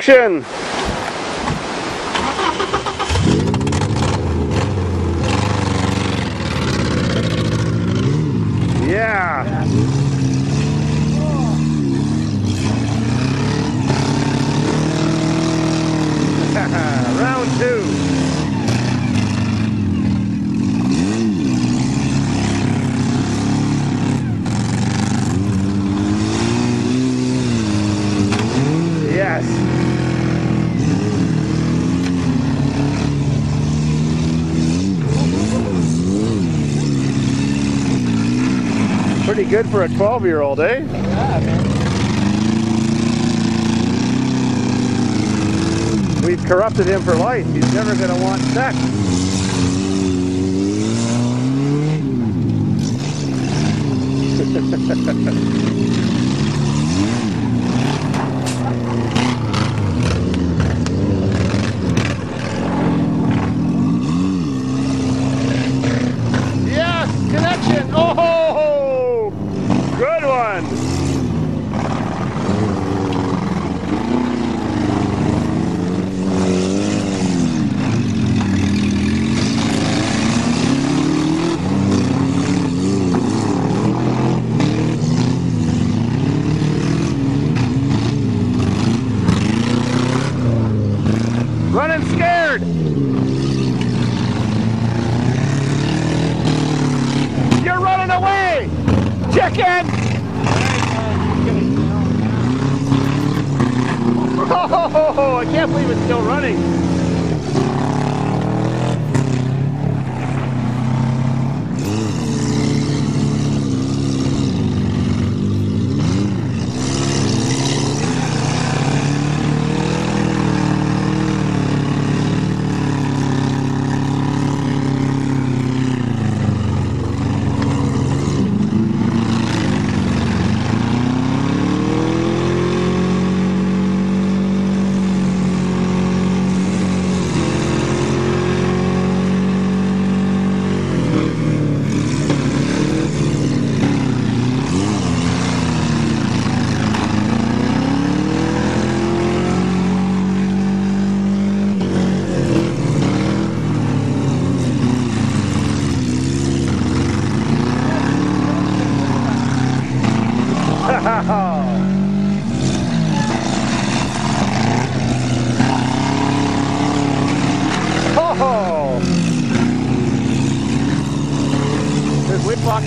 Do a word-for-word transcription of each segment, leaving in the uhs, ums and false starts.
connection. Yeah. Round two. Yes. Pretty good for a twelve year old, eh? Yeah, man. We've corrupted him for life. He's never going to want sex. Yes, connection. Oh, good one. Running scared. You're running away. Chicken. Oh, I can't believe it's still running. Oh! There's Whitlock.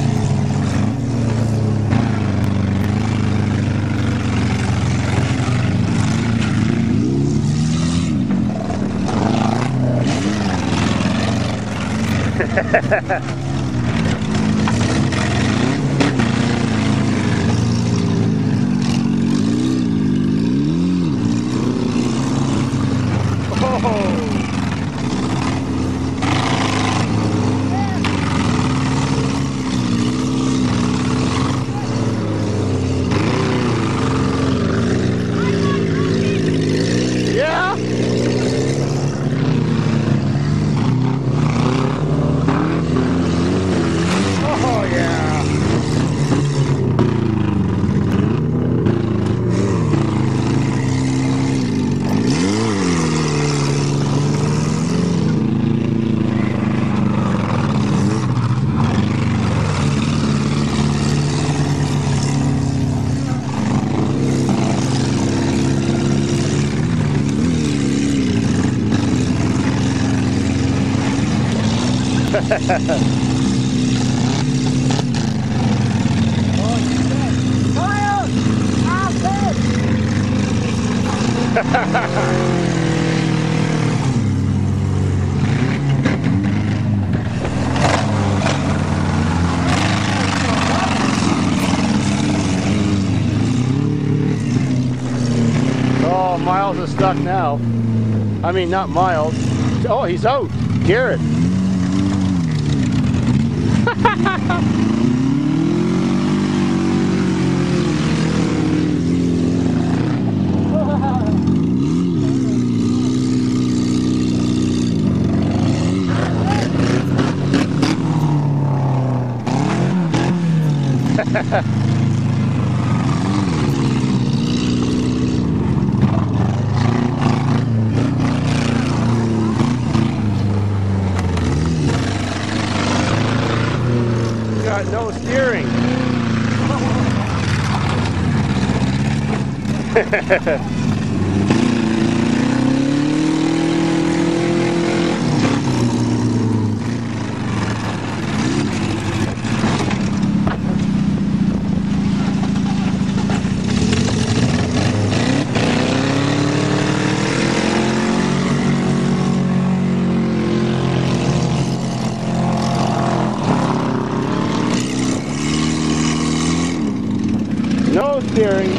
Oh, Miles is stuck now. I mean, not Miles. Oh, he's out. Garrett. No steering.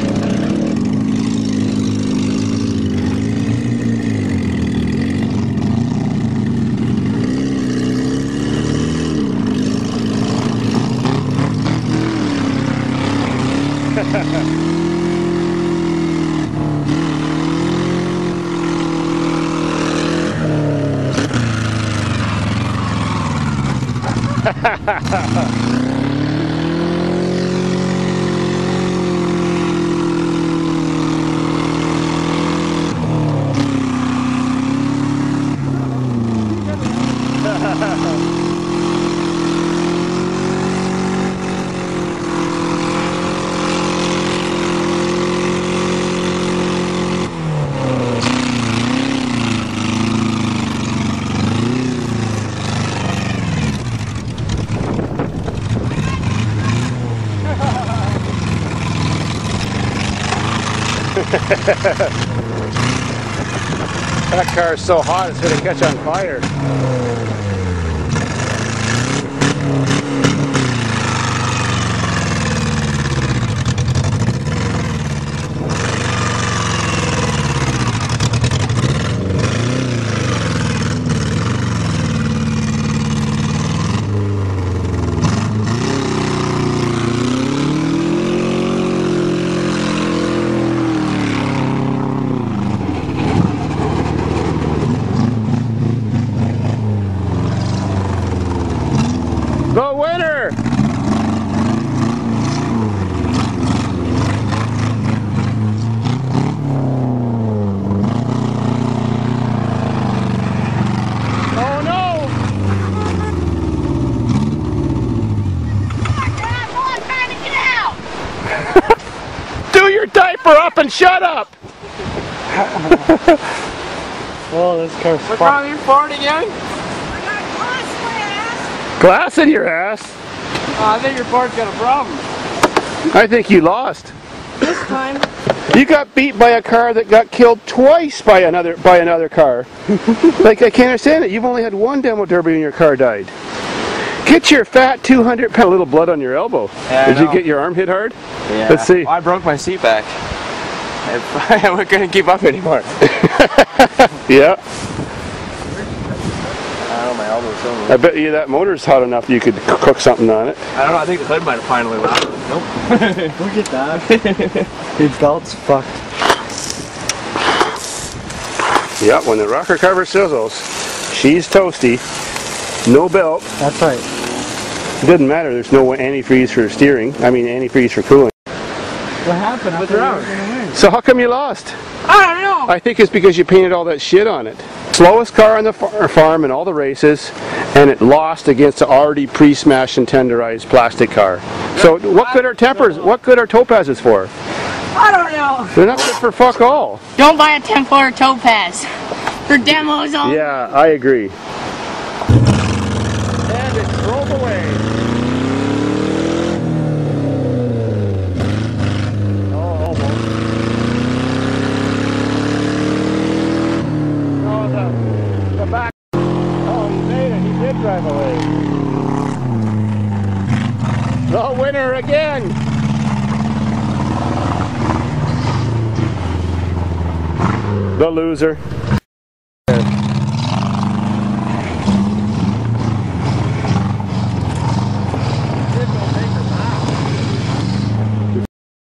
That car is so hot it's going to catch on fire. The winner! Oh no! I'm trying to get out! Do your diaper up and shut up! Well, this car's What's wrong with your fart again? I got glass in my ass! Glass in your ass? Oh, I think your fart's got a problem. I think you lost. This time. You got beat by a car that got killed twice by another by another car. Like, I can't understand it. You've only had one demo derby and your car died. Get your fat two hundred pound, little blood on your elbow. Yeah, Did I you know. get your arm hit hard? Yeah. Let's see. I broke my seat back. I, I couldn't keep up anymore. Yeah. I don't know, my elbow's so I bet you that motor's hot enough you could cook something on it. I don't know, I think the hood might have finally left. Nope. Look at that. Your belt's fucked. Yep, when the rocker cover sizzles, she's toasty. No belt. That's right. It doesn't matter. There's no antifreeze for steering. I mean antifreeze for cooling. What happened? What's after wrong? you were gonna win? So how come you lost? I don't know! I think it's because you painted all that shit on it. Slowest car on the far farm in all the races, and it lost against an already pre-smashed and tenderized plastic car. So what good are tempers? What good are topazes for? I don't know. They're not good for fuck all. Don't buy a ten footer Topaz. For demos only. Yeah, I agree. And it drove away. Oh, almost. Oh, the, the back. Oh, he made it. He did drive away. The winner again. The loser.